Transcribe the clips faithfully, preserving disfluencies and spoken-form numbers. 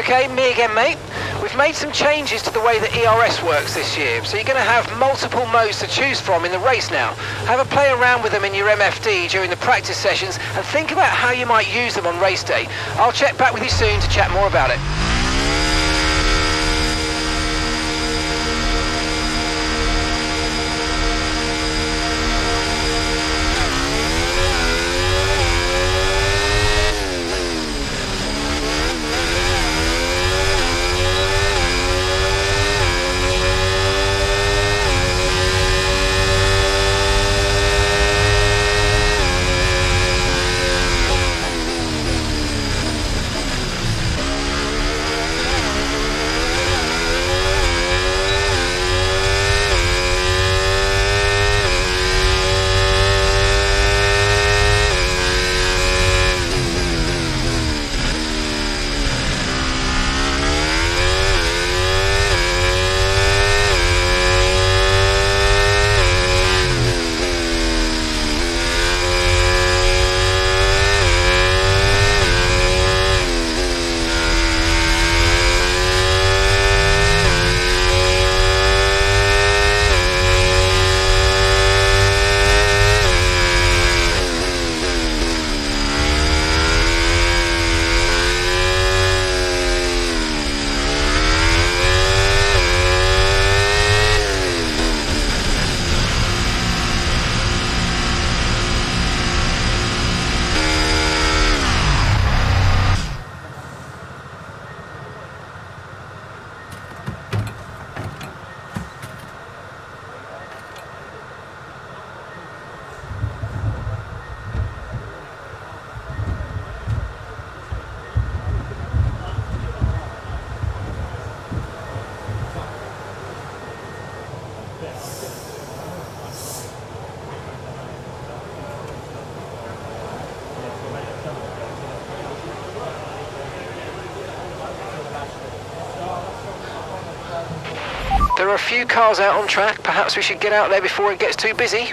Okay, me again, mate. We've made some changes to the way that E R S works this year, so you're going to have multiple modes to choose from in the race now. Have a play around with them in your M F D during the practice sessions and think about how you might use them on race day. I'll check back with you soon to chat more about it. There are a few cars out on track. Perhaps we should get out there before it gets too busy.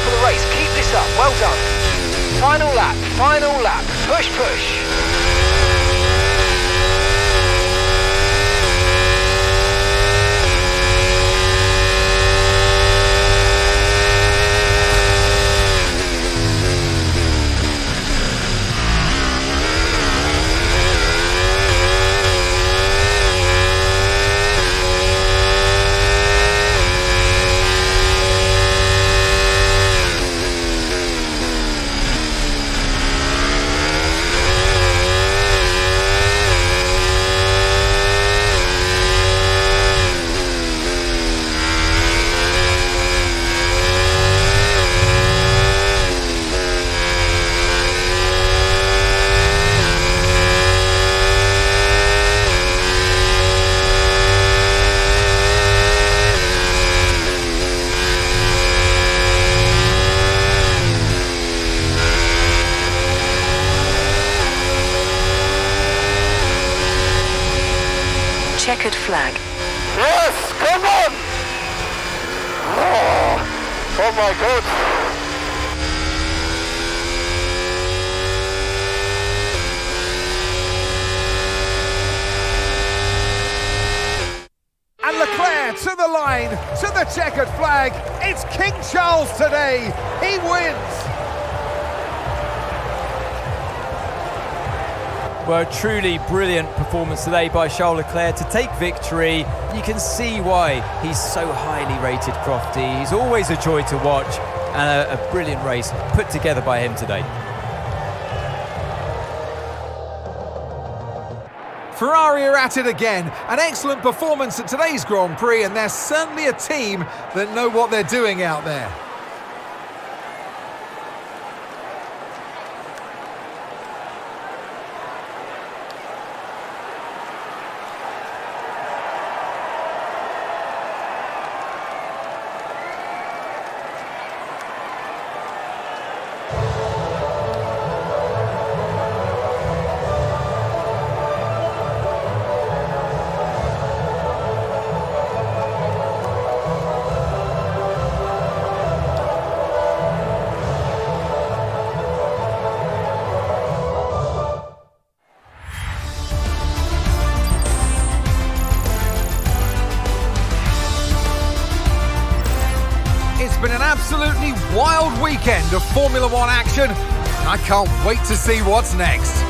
Well done. Final lap, final lap. Push, push. checkered flag. Yes, come on! Oh, oh my God. And Leclerc to the line, to the checkered flag. It's King Charles today. He wins. Well, a truly brilliant performance today by Charles Leclerc to take victory. You can see why he's so highly rated, Crofty. He's always a joy to watch, and a, a brilliant race put together by him today. Ferrari are at it again. An excellent performance at today's Grand Prix, and they're certainly a team that know what they're doing out there. It's been an absolutely wild weekend of Formula One action, and I can't wait to see what's next.